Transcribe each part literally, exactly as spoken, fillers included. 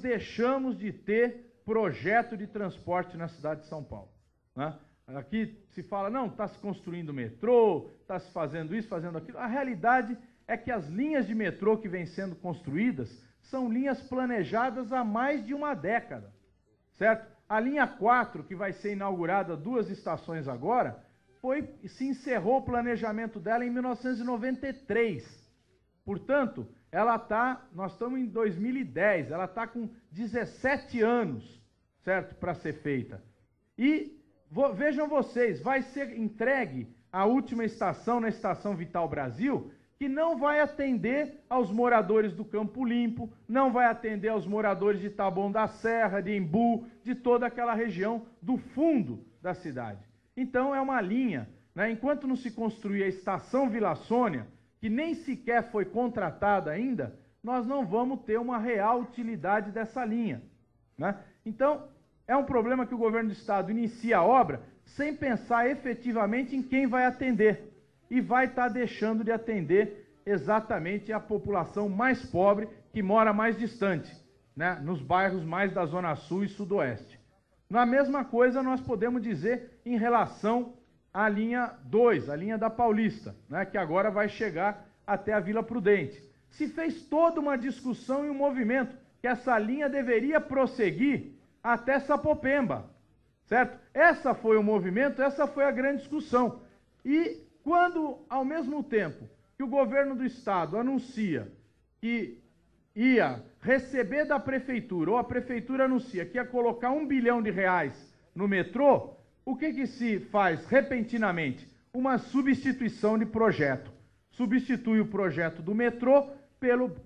deixamos de ter projeto de transporte na cidade de São Paulo, né? Aqui se fala, não, está se construindo metrô, está se fazendo isso, fazendo aquilo. A realidade é que as linhas de metrô que vêm sendo construídas são linhas planejadas há mais de uma década, certo? A linha quatro, que vai ser inaugurada duas estações agora, foi, se encerrou o planejamento dela em mil novecentos e noventa e três. Portanto, ela está, nós estamos em dois mil e dez, ela está com dezessete anos, certo, para ser feita. E vo, vejam vocês, vai ser entregue a última estação, na Estação Vital Brasil, que não vai atender aos moradores do Campo Limpo, não vai atender aos moradores de Taboão da Serra, de Embu, de toda aquela região do fundo da cidade. Então é uma linha, né, enquanto não se construir a Estação Vila Sônia, que nem sequer foi contratada ainda, nós não vamos ter uma real utilidade dessa linha, né? Então, é um problema que o governo do estado inicia a obra sem pensar efetivamente em quem vai atender. E vai estar deixando de atender exatamente a população mais pobre, que mora mais distante, né, nos bairros mais da Zona Sul e Sudoeste. Na mesma coisa nós podemos dizer em relação à linha dois, a linha da Paulista, né, que agora vai chegar até a Vila Prudente. Se fez toda uma discussão e um movimento que essa linha deveria prosseguir até Sapopemba, certo? Essa foi o movimento, essa foi a grande discussão. E quando, ao mesmo tempo que o governo do estado anuncia que ia receber da prefeitura, ou a prefeitura anuncia que ia colocar um bilhão de reais no metrô, o que que se faz repentinamente? Uma substituição de projeto. Substitui o projeto do metrô pelo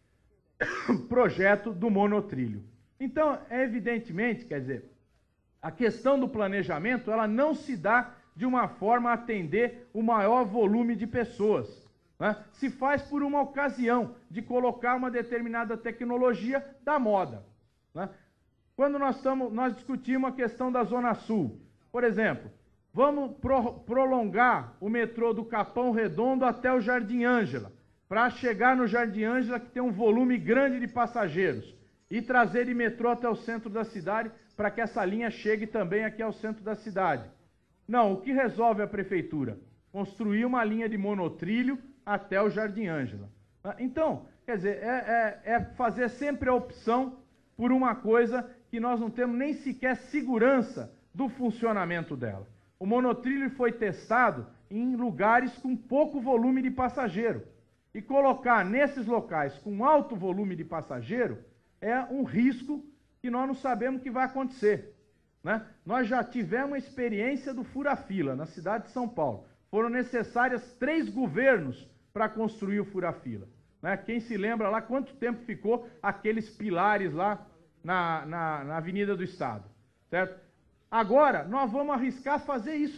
projeto do monotrilho. Então, evidentemente, quer dizer, a questão do planejamento, ela não se dá de uma forma a atender o maior volume de pessoas, né? Se faz por uma ocasião de colocar uma determinada tecnologia da moda, né? Quando nós, estamos, nós discutimos a questão da Zona Sul, por exemplo, vamos pro, prolongar o metrô do Capão Redondo até o Jardim Ângela, para chegar no Jardim Ângela, que tem um volume grande de passageiros, e trazer de metrô até o centro da cidade, para que essa linha chegue também aqui ao centro da cidade. Não, o que resolve a prefeitura? Construir uma linha de monotrilho até o Jardim Ângela. Então, quer dizer, é, é, é fazer sempre a opção por uma coisa que nós não temos nem sequer segurança do funcionamento dela. O monotrilho foi testado em lugares com pouco volume de passageiro. E colocar nesses locais com alto volume de passageiro é um risco que nós não sabemos o que vai acontecer, né? Nós já tivemos uma experiência do fura-fila na cidade de São Paulo. Foram necessárias três governos para construir o fura-fila, né? Quem se lembra lá quanto tempo ficou aqueles pilares lá na, na, na Avenida do Estado, certo? Agora, nós vamos arriscar fazer isso